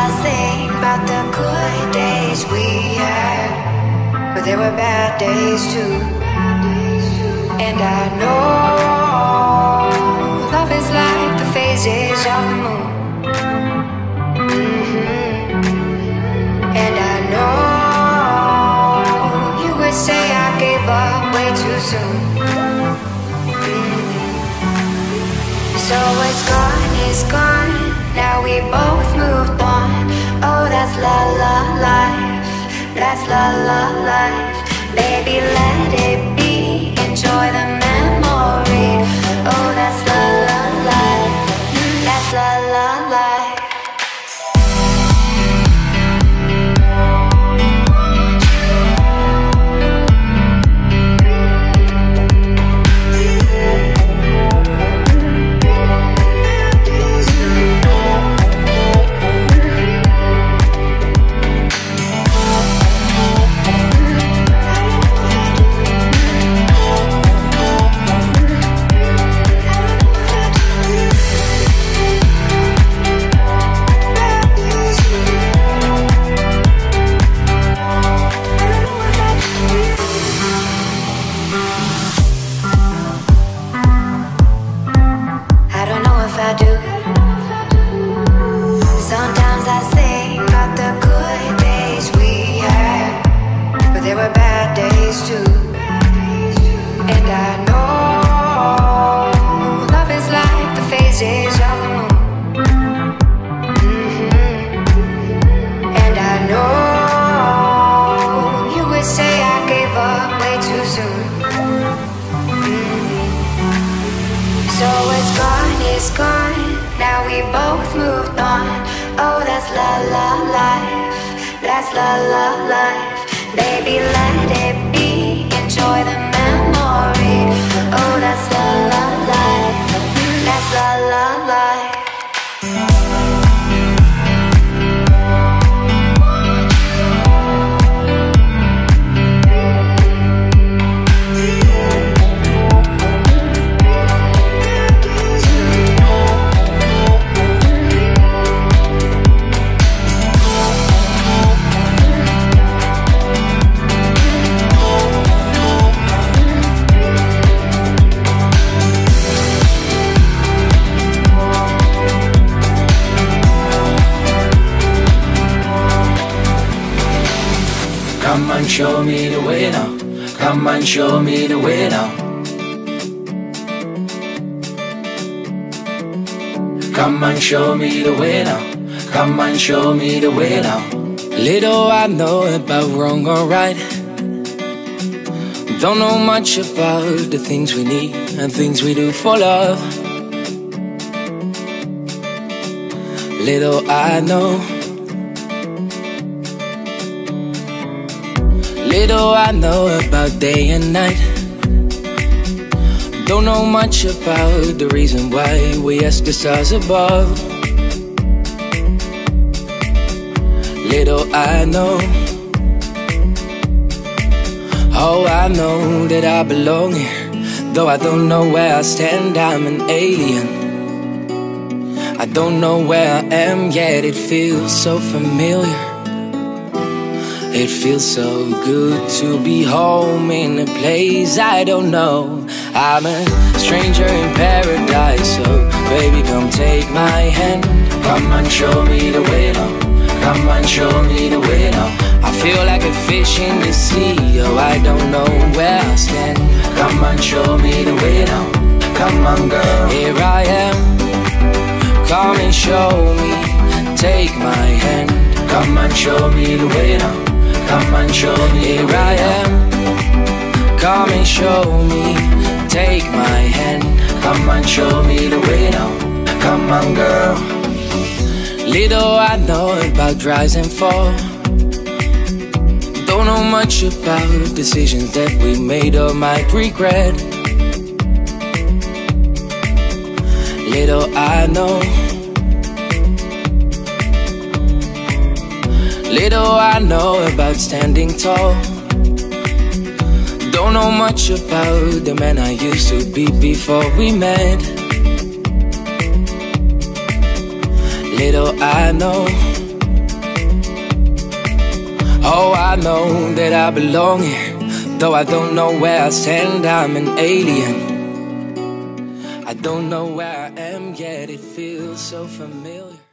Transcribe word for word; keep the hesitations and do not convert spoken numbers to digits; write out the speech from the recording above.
think about the good days we had, but there were bad days too. And I know love is like the phases of the moon. Mm-hmm. And I know you would say I gave up way too soon. Mm-hmm. So it's gone, it's gone. Now we both moved on. Oh, that's la la life. That's la la life. Baby, let it be. Enjoy the memory. Oh, that's la la life. That's la la life. Show me the way now. Come and show me the way now. Come and show me the way now. Come and show me the way now. Little I know about wrong or right. Don't know much about the things we need and things we do for love. Little I know. Little I know about day and night. Don't know much about the reason why we ask the stars above. Little I know. Oh, I know that I belong here, though I don't know where I stand, I'm an alien. I don't know where I am, yet it feels so familiar. It feels so good to be home in a place I don't know. I'm a stranger in paradise, so baby come take my hand. Come and show me the way now. Come and show me the way now. I feel like a fish in the sea, oh I don't know where I stand. Come and show me the way now. Come on girl, here I am. Come and show me, take my hand. Come and show me the way now. Come and show me. Here I am. Come and show me. Take my hand. Come and show me the way now. Come on, girl. Little I know about rise and fall. Don't know much about decisions that we made or might regret. Little I know. Little I know about standing tall. Don't know much about the man I used to be before we met. Little I know. Oh, I know that I belong here, though I don't know where I stand, I'm an alien. I don't know where I am, yet it feels so familiar.